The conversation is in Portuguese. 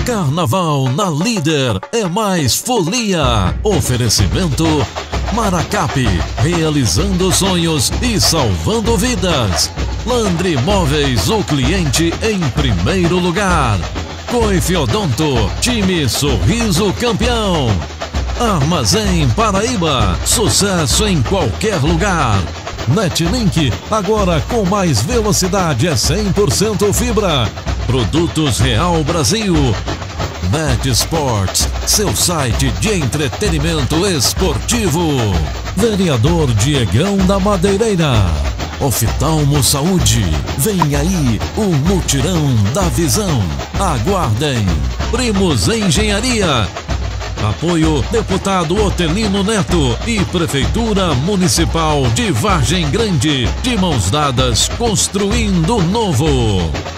Carnaval na Líder é mais folia. Oferecimento Maracap, realizando sonhos e salvando vidas. Landry Móveis, o cliente em primeiro lugar. Coife Odonto, time Sorriso Campeão. Armazém Paraíba, sucesso em qualquer lugar. Netlink, agora com mais velocidade, é 100% fibra. Produtos Real Brasil. Net Sports, seu site de entretenimento esportivo. Vereador Diegão da Madeireira. Oftalmo Saúde, vem aí o mutirão da visão. Aguardem. Primos Engenharia. Apoio deputado Otelino Neto e Prefeitura Municipal de Vargem Grande, de mãos dadas construindo o novo.